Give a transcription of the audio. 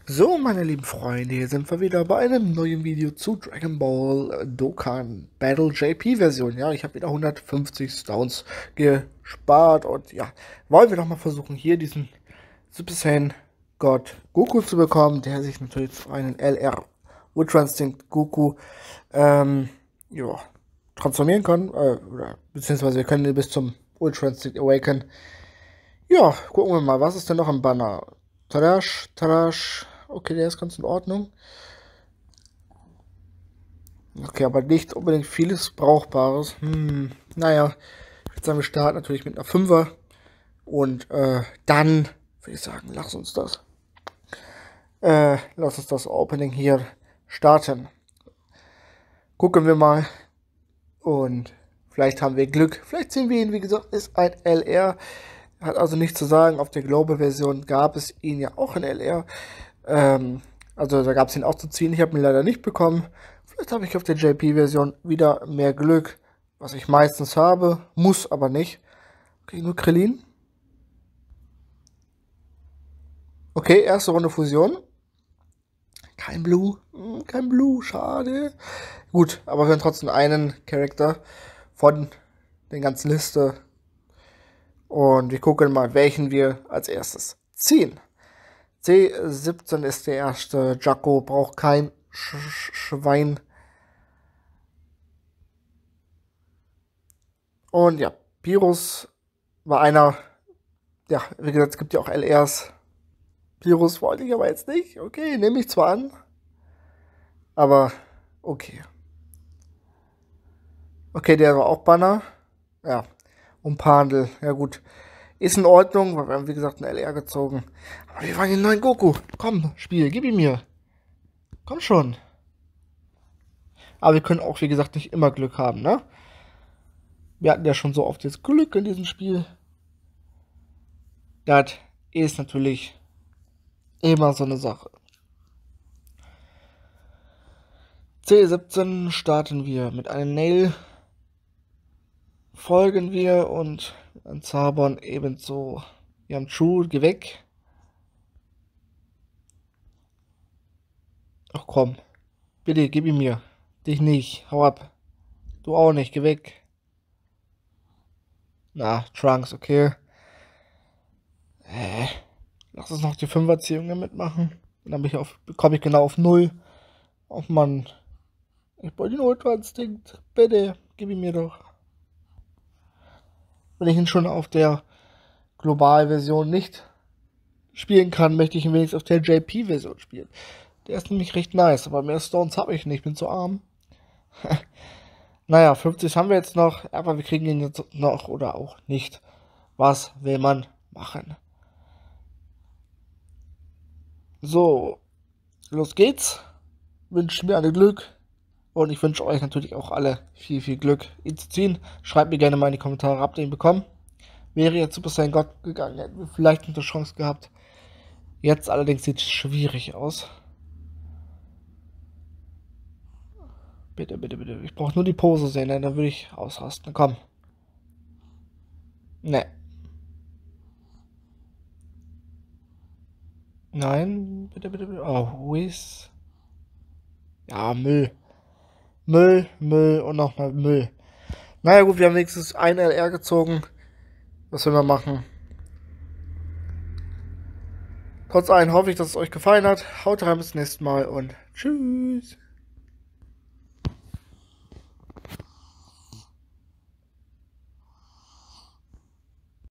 So, meine lieben Freunde, hier sind wir wieder bei einem neuen Video zu Dragon Ball Dokkan Battle JP Version. Ja, ich habe wieder 150 Stones gespart und ja, wollen wir doch mal versuchen, hier diesen Super Saiyan Gott Goku zu bekommen, der sich natürlich zu einem LR Ultra Instinct Goku ja, transformieren kann, oder beziehungsweise wir können ihn bis zum Ultra Instinct Awaken. Ja, gucken wir mal, was ist denn noch im Banner? Tadash, Tadash. Okay, der ist ganz in Ordnung. Okay, aber nicht unbedingt vieles Brauchbares. Naja, ich würde sagen, wir starten natürlich mit einer 5er. Und dann würde ich sagen, lass uns das Opening hier starten. Gucken wir mal. Und vielleicht haben wir Glück. Vielleicht sehen wir ihn, wie gesagt, ist ein LR. Hat also nichts zu sagen. Auf der Global-Version gab es ihn ja auch in LR. Also da gab es ihn auch zu ziehen. Ich habe ihn leider nicht bekommen. Vielleicht habe ich auf der JP-Version wieder mehr Glück, was ich meistens habe. Muss aber nicht. Okay, nur Krillin. Okay, erste Runde Fusion. Kein Blue. Kein Blue, schade. Gut, aber wir haben trotzdem einen Charakter von der ganzen Liste. Und wir gucken mal, welchen wir als erstes ziehen. C17 ist der erste. Jaco braucht kein Schwein. Und ja, Pirus war einer. Ja, wie gesagt, es gibt ja auch LRs. Pirus wollte ich aber jetzt nicht. Okay, nehme ich zwar an. Aber okay. Okay, der war auch Banner. Ja, und Pandel. Ja gut. Ist in Ordnung, weil wir haben wie gesagt einen LR gezogen. Aber wir wollen den neuen Goku. Komm, Spiel, gib ihn mir. Komm schon. Aber wir können auch, wie gesagt, nicht immer Glück haben, ne? Wir hatten ja schon so oft jetzt Glück in diesem Spiel. Das ist natürlich immer so eine Sache. C17 starten wir mit einem Nail. Folgen wir und ein Zabern ebenso. Wir haben True, geh weg. Ach komm. Bitte, gib ihn mir. Dich nicht. Hau ab. Du auch nicht. Geh weg. Na, Trunks, okay. Lass uns noch die 5er-Ziehung mitmachen. Dann komme ich genau auf 0. Oh Mann. Ich wollte den Ultra Instinct. Bitte, gib ihn mir doch. Wenn ich ihn schon auf der Global-Version nicht spielen kann, möchte ich ihn wenigstens auf der JP-Version spielen. Der ist nämlich recht nice, aber mehr Stones habe ich nicht, ich bin zu arm. Naja, 50 haben wir jetzt noch, aber wir kriegen ihn jetzt noch oder auch nicht. Was will man machen? So, los geht's. Wünsche mir alle Glück. Und ich wünsche euch natürlich auch alle viel, viel Glück, ihn zu ziehen. Schreibt mir gerne mal in die Kommentare, habt ihr ihn bekommen? Wäre jetzt Super Saiyan Gott gegangen, hätten wir vielleicht eine Chance gehabt. Jetzt allerdings sieht es schwierig aus. Bitte, bitte, bitte. Ich brauche nur die Pose sehen, dann würde ich ausrasten. Komm. Ne. Nein, bitte, bitte, bitte. Oh, Whiz. Ja, Müll. Müll und nochmal Müll. Naja gut, wir haben wenigstens ein LR gezogen. Was will man machen? Trotz allem hoffe ich, dass es euch gefallen hat. Haut rein, bis zum nächsten Mal und tschüss.